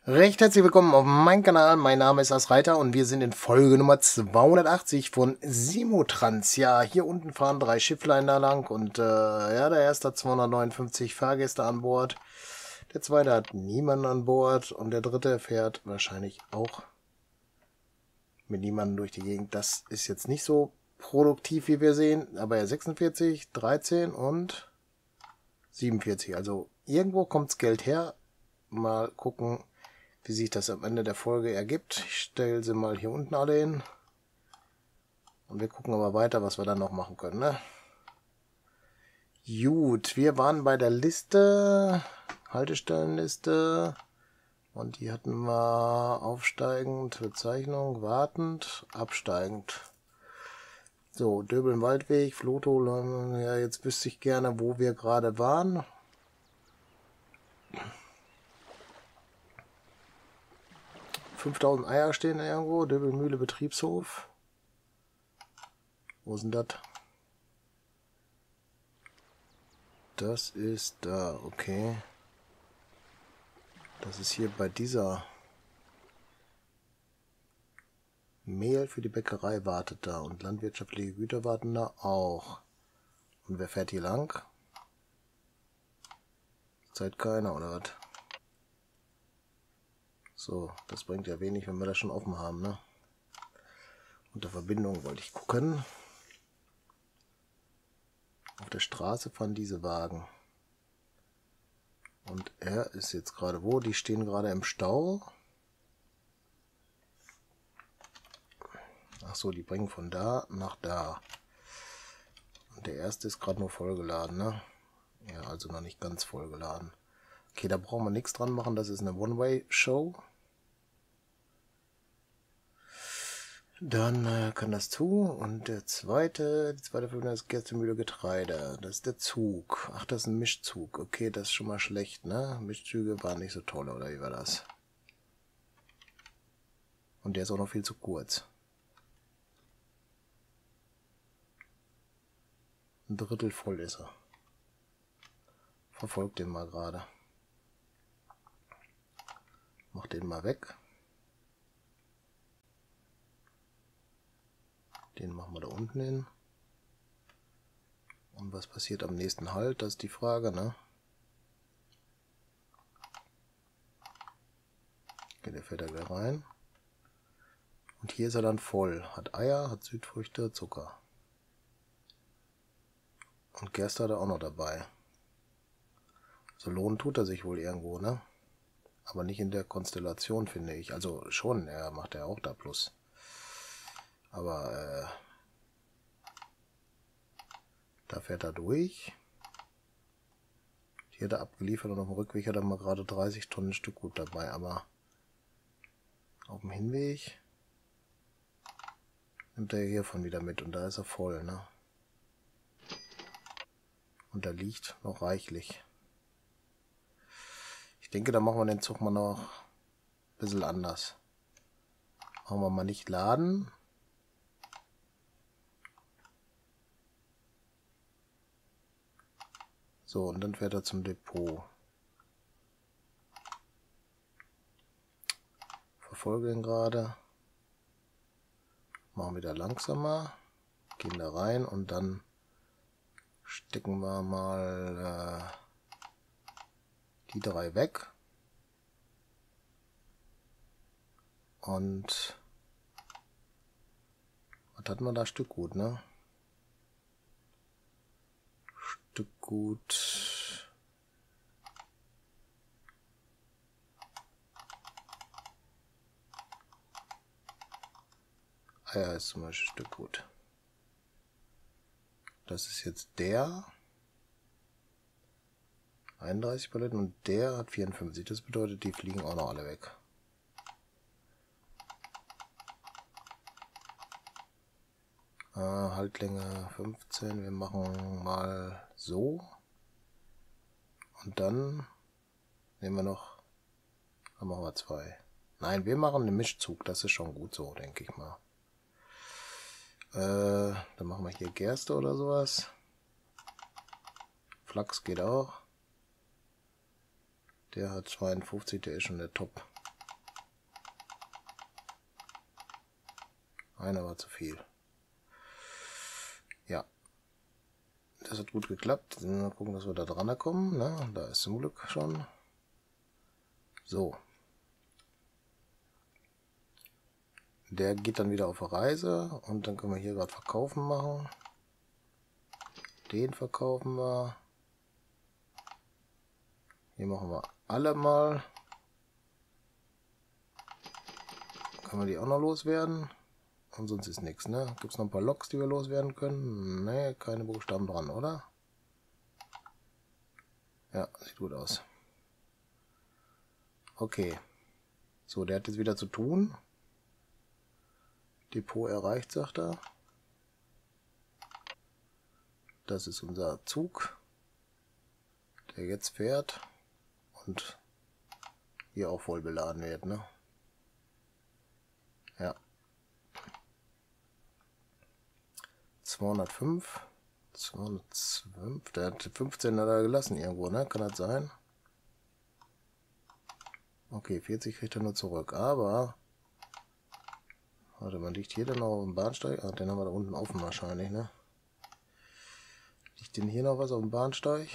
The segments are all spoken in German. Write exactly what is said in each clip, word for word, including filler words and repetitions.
Recht herzlich willkommen auf meinem Kanal. Mein Name ist As Reiter und wir sind in Folge Nummer zweihundertachtzig von Simotrans. Ja, hier unten fahren drei Schifflein da lang und äh, ja, der erste hat zweihundertneunundfünfzig Fahrgäste an Bord. Der zweite hat niemanden an Bord und der dritte fährt wahrscheinlich auch mit niemandem durch die Gegend. Das ist jetzt nicht so produktiv, wie wir sehen, aber er sechsundvierzig, dreizehn und siebenundvierzig. Also irgendwo kommt's Geld her. Mal gucken, wie sich das am Ende der Folge ergibt. Ich stelle sie mal hier unten alle hin. Und wir gucken aber weiter, was wir dann noch machen können. Ne? Gut, wir waren bei der Liste, Haltestellenliste. Und die hatten wir aufsteigend, Bezeichnung, wartend, absteigend. So, Döbeln-Waldweg, Floto, ja, jetzt wüsste ich gerne, wo wir gerade waren. fünftausend Eier stehen irgendwo. Döbelmühle Betriebshof. Wo ist denn das? Das ist da, okay. Das ist hier bei dieser Mehl für die Bäckerei wartet da und landwirtschaftliche Güter warten da auch. Und wer fährt hier lang? Zeit keiner oder was? So, das bringt ja wenig, wenn wir das schon offen haben, ne? Unter Verbindung wollte ich gucken. Auf der Straße fahren diese Wagen. Und er ist jetzt gerade wo? Die stehen gerade im Stau. Ach so, die bringen von da nach da. Und der erste ist gerade nur vollgeladen, ne? Ja, also noch nicht ganz vollgeladen. Okay, da brauchen wir nichts dran machen, das ist eine One-Way-Show. Dann äh, kann das zu. Und der zweite, die zweite Verbindung ist Gerstenmühle Getreide. Das ist der Zug. Ach, das ist ein Mischzug. Okay, das ist schon mal schlecht, ne? Mischzüge waren nicht so toll, oder wie war das? Und der ist auch noch viel zu kurz. Ein Drittel voll ist er. Verfolgt den mal gerade. Mach den mal weg. Den machen wir da unten hin. Und was passiert am nächsten Halt? Das ist die Frage, ne? Okay, der fährt da wieder rein. Und hier ist er dann voll. Hat Eier, hat Südfrüchte, Zucker. Und Gerste hat er auch noch dabei. So lohnen tut er sich wohl irgendwo, ne? Aber nicht in der Konstellation, finde ich. Also schon, er macht ja auch da Plus. Aber äh, da fährt er durch. Hier hat er abgeliefert und auf dem Rückweg hat er mal gerade dreißig Tonnen Stückgut dabei. Aber auf dem Hinweg nimmt er hiervon wieder mit und da ist er voll, ne? Und da liegt noch reichlich. Ich denke, da machen wir den Zug mal noch ein bisschen anders. Machen wir mal nicht laden. So, und dann fährt er zum Depot. Verfolge ihn gerade. Machen wieder langsamer. Gehen da rein und dann stecken wir mal äh, die drei weg. Und was hatten wir da? Stückgut, ne? Stückgut. Eier ist zum Beispiel Stückgut. Das ist jetzt der. einunddreißig Paletten und der hat vierundfünfzig. Das bedeutet, die fliegen auch noch alle weg. Haltlänge fünfzehn, wir machen mal so. Und dann nehmen wir noch, dann machen wir zwei. Nein, wir machen einen Mischzug, das ist schon gut so, denke ich mal. Äh, dann machen wir hier Gerste oder sowas. Flachs geht auch. Der hat zweiundfünfzig, der ist schon der Top. Einer war zu viel. Ja. Das hat gut geklappt. Jetzt müssen wir mal gucken, dass wir da dran kommen. Ne? Da ist zum Glück schon. So. Der geht dann wieder auf eine Reise. Und dann können wir hier gerade Verkaufen machen. Den verkaufen wir. Hier machen wir alle mal. Können wir die auch noch loswerden? Und sonst ist nichts, ne? Gibt es noch ein paar Loks, die wir loswerden können? Ne, keine Buchstaben dran, oder? Ja, sieht gut aus. Okay. So, der hat jetzt wieder zu tun. Depot erreicht, sagt er. Das ist unser Zug, der jetzt fährt und hier auch voll beladen wird, ne? Ja. zweihundertfünf, zweihundertzwölf, der hat fünfzehn hat er gelassen irgendwo, ne? Kann das sein? Okay, vierzig kriegt er nur zurück, aber warte, man liegt hier dann noch auf dem Bahnsteig? Ah, den haben wir da unten offen wahrscheinlich, ne? Liegt denn hier noch was auf dem Bahnsteig?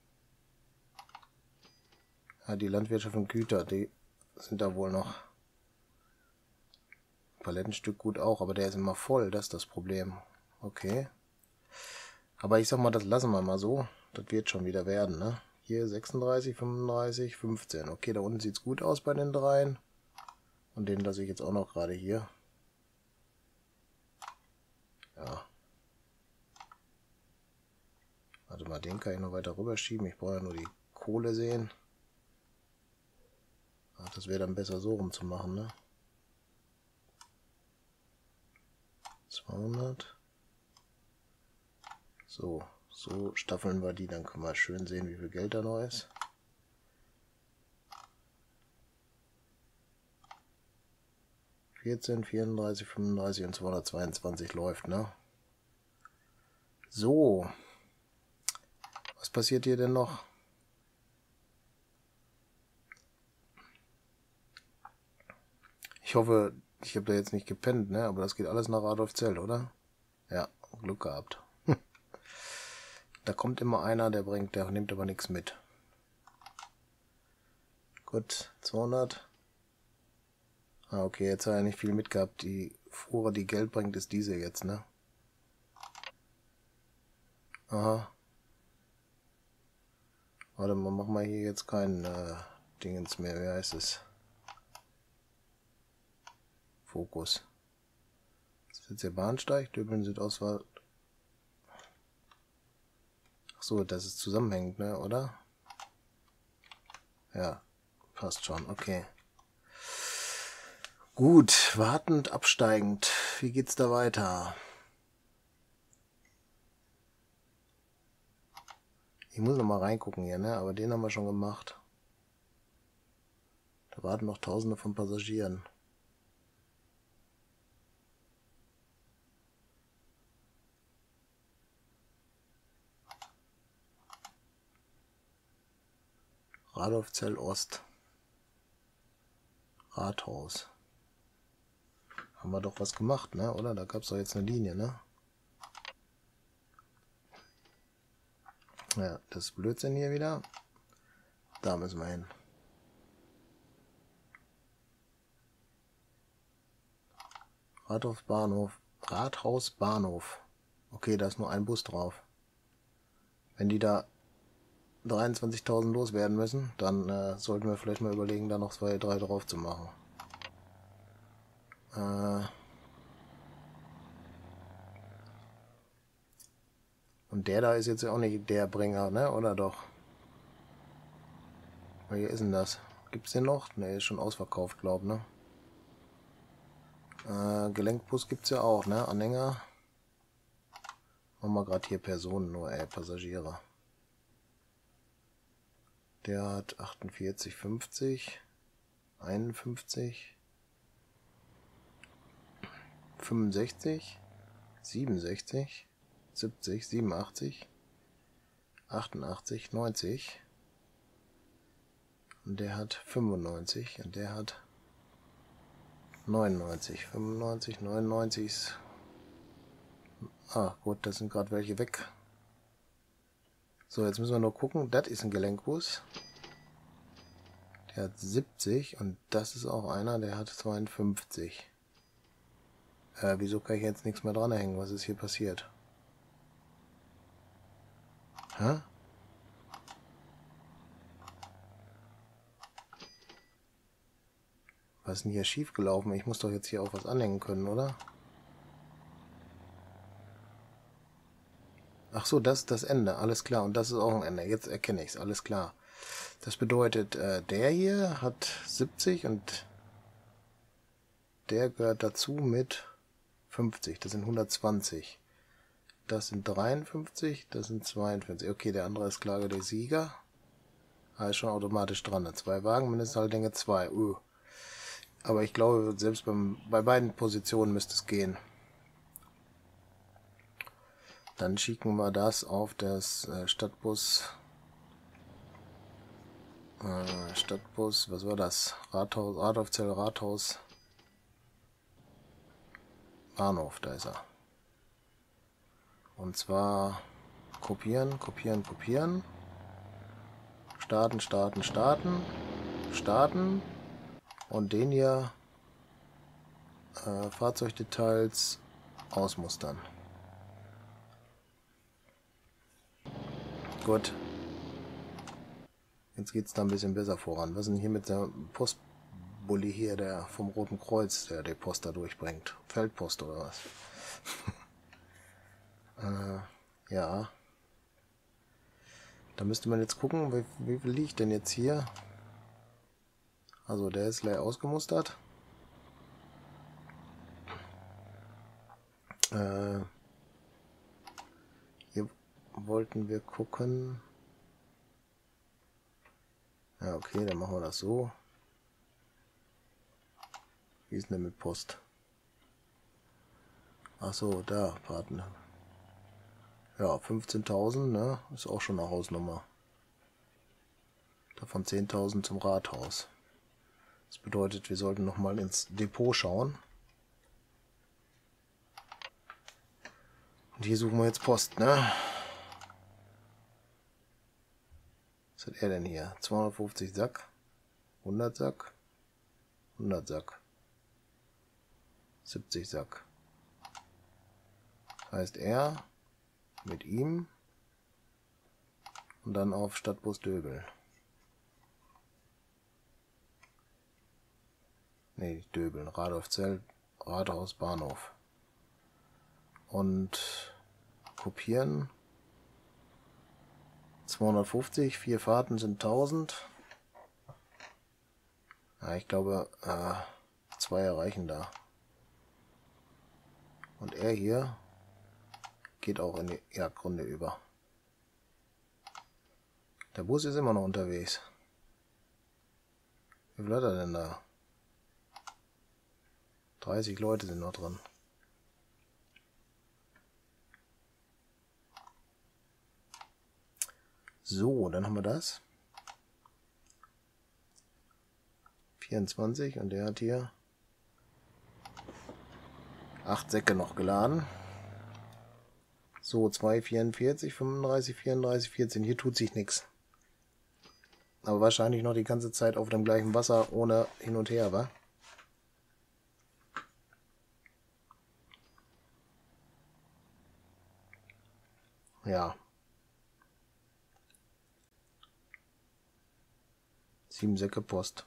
Ja, die Landwirtschaft und Güter, die sind da wohl noch. Palettenstück gut auch, aber der ist immer voll, das ist das Problem. Okay. Aber ich sag mal, das lassen wir mal so. Das wird schon wieder werden, ne? Hier sechsunddreißig, fünfunddreißig, fünfzehn. Okay, da unten sieht es gut aus bei den dreien. Und den lasse ich jetzt auch noch gerade hier. Ja. Warte mal, den kann ich noch weiter rüberschieben. Ich brauche ja nur die Kohle sehen. Ach, das wäre dann besser so rum zu machen, ne? zweihundert. So, so staffeln wir die, dann können wir schön sehen, wie viel Geld da noch ist. vierzehn, vierunddreißig, fünfunddreißig und zweihundertzweiundzwanzig läuft, ne? So. Was passiert hier denn noch? Ich hoffe, ich habe da jetzt nicht gepennt, ne? Aber das geht alles nach Radolfzell, oder? Ja, Glück gehabt. Da kommt immer einer, der bringt, der nimmt aber nichts mit. Gut, zweihundert. Ah, okay, jetzt hat er nicht viel mitgehabt. Die Fuhre, die Geld bringt, ist diese jetzt, ne? Aha. Warte mal, machen wir hier jetzt kein äh, Dingens mehr. Wie heißt es? Fokus. Das ist jetzt der Bahnsteig, Döbeln Südostwald. Ach so, das ist zusammenhängend, ne, oder? Ja, passt schon, okay. Gut, wartend, absteigend. Wie geht's da weiter? Ich muss noch mal reingucken hier, ne? Aber den haben wir schon gemacht. Da warten noch Tausende von Passagieren. Radolfzell Ost. Rathaus. Haben wir doch was gemacht, ne? Oder? Da gab es doch jetzt eine Linie, ne? Ja, das ist Blödsinn hier wieder. Da müssen wir hin. Rathaus Bahnhof. Rathaus Bahnhof. Okay, da ist nur ein Bus drauf. Wenn die da dreiundzwanzigtausend loswerden müssen, dann äh, sollten wir vielleicht mal überlegen, da noch zwei, drei drauf zu machen. Äh Und der da ist jetzt auch nicht der Bringer, ne? Oder doch? Welcher ist denn das? Gibt's den noch? Ne, ist schon ausverkauft, glaub, ne? Äh, Gelenkbus gibt's ja auch, ne? Anhänger. Machen wir gerade hier Personen, nur äh, Passagiere. Der hat achtundvierzig, fünfzig, einundfünfzig, fünfundsechzig, siebenundsechzig, siebzig, siebenundachtzig, achtundachtzig, neunzig. Und der hat fünfundneunzig und der hat neunundneunzig, fünfundneunzig, neunundneunzig ist... Ah, gut, da sind gerade welche weg. So, jetzt müssen wir nur gucken. Das ist ein Gelenkbus. Der hat siebzig und das ist auch einer, der hat zweiundfünfzig. Äh, wieso kann ich jetzt nichts mehr dran hängen? Was ist hier passiert? Hä? Was ist denn hier schief gelaufen? Ich muss doch jetzt hier auch was anhängen können, oder? Ach so, das ist das Ende. Alles klar. Und das ist auch ein Ende. Jetzt erkenne ich es. Alles klar. Das bedeutet, äh, der hier hat siebzig und der gehört dazu mit fünfzig. Das sind hundertzwanzig. Das sind dreiundfünfzig. Das sind zweiundfünfzig. Okay, der andere ist klar der Sieger. Ah, ist schon automatisch dran. Zwei Wagen, Mindesthaltlänge zwei. Uh. Aber ich glaube, selbst beim, bei beiden Positionen müsste es gehen. Dann schicken wir das auf das äh, Stadtbus. Äh, Stadtbus, was war das? Rathaus, Radolfzell, Rathaus. Bahnhof, da ist er. Und zwar kopieren, kopieren, kopieren. Starten, starten, starten. Starten. Und den hier äh, Fahrzeugdetails ausmustern. Gut. Jetzt geht es da ein bisschen besser voran. Was ist denn hier mit der Postbully hier, der vom Roten Kreuz, der die Post da durchbringt? Feldpost oder was? äh, ja. Da müsste man jetzt gucken, wie, wie viel liegt denn jetzt hier? Also der ist leer ausgemustert. Äh, hier wollten wir gucken. Ja, okay, dann machen wir das so. Wie ist denn mit Post? Ach so, da, Partner. Ja, fünfzehntausend, ne? Ist auch schon eine Hausnummer. Davon zehntausend zum Rathaus. Das bedeutet, wir sollten nochmal ins Depot schauen. Und hier suchen wir jetzt Post, ne? Was hat er denn hier? zweihundertfünfzig Sack, hundert Sack, hundert Sack, siebzig Sack. Das heißt, er mit ihm und dann auf Stadtbus Döbeln. Ne, nicht Döbeln, Radolfzell, Rathaus, Bahnhof. Und kopieren. zweihundertfünfzig, vier Fahrten sind tausend. Ja, ich glaube, äh, zwei erreichen da. Und er hier geht auch in die Jagdgründe über. Der Bus ist immer noch unterwegs. Wie viel hat er denn da? dreißig Leute sind noch drin. So, dann haben wir das. vierundzwanzig und der hat hier acht Säcke noch geladen. So, zwei, vierundvierzig, fünfunddreißig, vierunddreißig, vierzehn. Hier tut sich nichts. Aber wahrscheinlich noch die ganze Zeit auf dem gleichen Wasser ohne hin und her, wa? Ja. Sieben Säcke Post.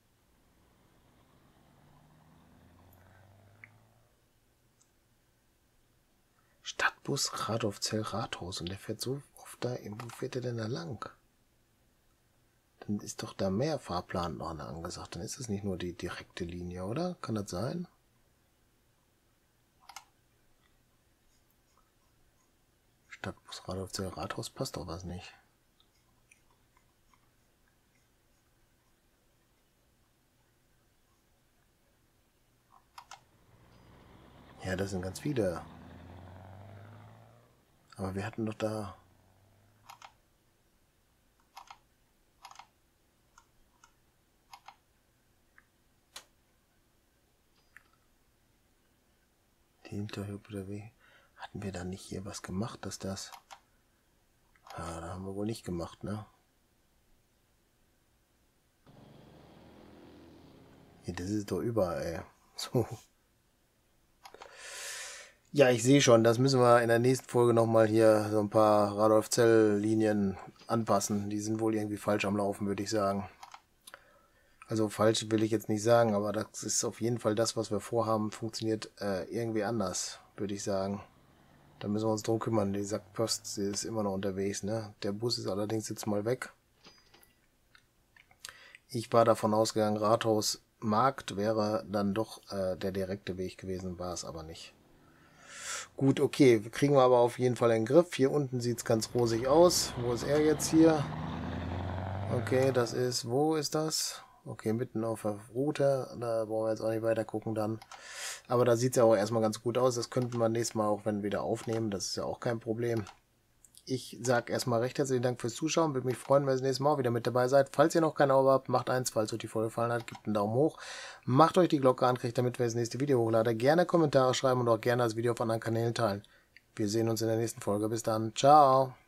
Stadtbus Radolfzell Rathaus. Und der fährt so oft da. Wo fährt der denn da lang? Dann ist doch da mehr Fahrplan noch angesagt. Dann ist es nicht nur die direkte Linie, oder? Kann das sein? Stadtbus Radolfzell Rathaus passt doch was nicht. Ja, das sind ganz viele. Aber wir hatten doch da... Die Hinterhüppe der Weg. Hatten wir da nicht hier was gemacht, dass das... Ja, da haben wir wohl nicht gemacht, ne? Ja, das ist doch überall, ey. So. Ja, ich sehe schon, das müssen wir in der nächsten Folge nochmal hier so ein paar Radolf-Zell-Linien anpassen. Die sind wohl irgendwie falsch am Laufen, würde ich sagen. Also falsch will ich jetzt nicht sagen, aber das ist auf jeden Fall das, was wir vorhaben, funktioniert äh, irgendwie anders, würde ich sagen. Da müssen wir uns drum kümmern. Die Sackpost, sie ist immer noch unterwegs, ne? Der Bus ist allerdings jetzt mal weg. Ich war davon ausgegangen, Rathaus Markt wäre dann doch äh, der direkte Weg gewesen, war es aber nicht. Gut, okay, kriegen wir aber auf jeden Fall in den Griff. Hier unten sieht es ganz rosig aus. Wo ist er jetzt hier? Okay, das ist, wo ist das? Okay, mitten auf der Route. Da brauchen wir jetzt auch nicht weiter gucken dann. Aber da sieht es ja auch erstmal ganz gut aus. Das könnten wir nächstes Mal auch wenn wieder aufnehmen. Das ist ja auch kein Problem. Ich sage erstmal recht herzlichen Dank fürs Zuschauen. Würde mich freuen, wenn ihr das nächste Mal wieder mit dabei seid. Falls ihr noch kein Abo habt, macht eins. Falls euch die Folge gefallen hat, gebt einen Daumen hoch. Macht euch die Glocke an, kriegt damit wir das nächste Video hochladen. Gerne Kommentare schreiben und auch gerne das Video auf anderen Kanälen teilen. Wir sehen uns in der nächsten Folge. Bis dann. Ciao.